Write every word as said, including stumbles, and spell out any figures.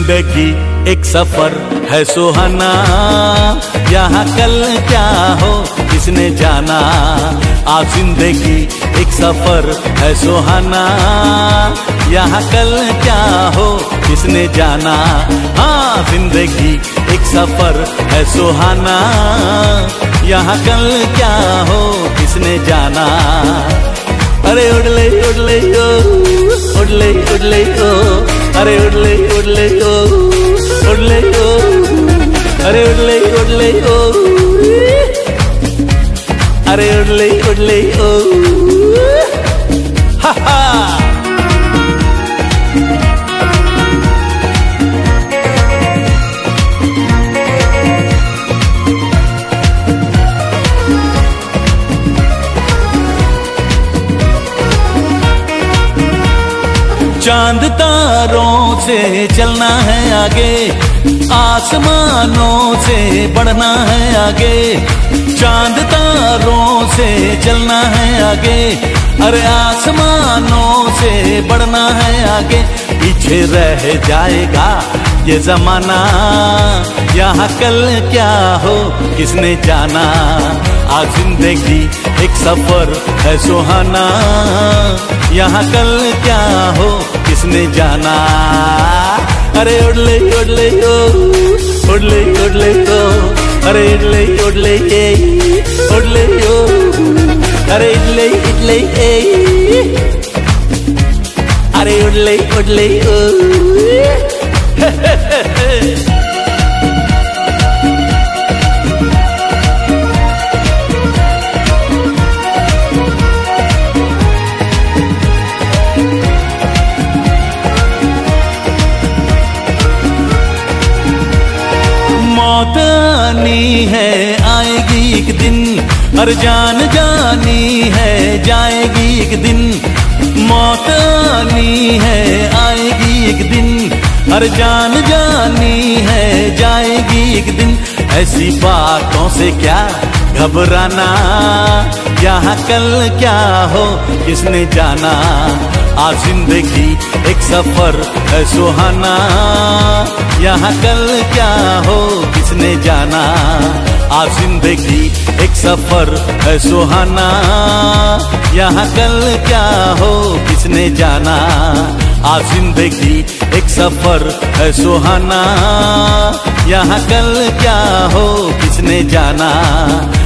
जिंदगी एक सफर है सुहाना, यहाँ कल क्या हो किसने जाना। आज जिंदगी एक सफर है सुहाना, यहाँ कल क्या हो किसने जाना। हाँ जिंदगी एक सफर है सुहाना, यहाँ कल क्या हो किसने जाना। अरे उड़ले उड़ले ओ उड़ले उड़ले ओ, अरे उड़ले उड़ले ओ उड़ले ओ, अरे उड़ले उड़ले ओ, अरे उड़ले उड़ले ओ, हा हा। चांद तारों से चलना है आगे, आसमानों से बढ़ना है आगे। चांद तारों से चलना है आगे, अरे आसमानों से बढ़ना है आगे। पीछे रह जाएगा ये जमाना, यहाँ कल क्या हो किसने जाना। आज जिंदगी एक सफर है सुहाना, यहाँ कल क्या हो किसने जाना। अरे उड़ले उड़ले ओ उड़ले उड़ले ओ, अरे उड़ले उड़ले ए उड़ले ओ, अरे इडले इडले ए, अरे उड़ले उड़ले ओ। मौत आनी है आएगी एक दिन, हर जान जानी है जाएगी एक दिन। मौत आनी है आएगी एक दिन, हर जान जानी है जाएगी एक दिन। ऐसी बातों से क्या घबराना, यहाँ कल क्या हो किसने जाना। आज जिंदगी एक सफर है सुहाना, यहाँ कल क्या हो किसने जाना। आज जिंदगी एक सफर है सुहाना, यहाँ कल क्या हो किसने जाना। आज जिंदगी एक सफर है सुहाना, यहाँ कल क्या हो किसने जाना।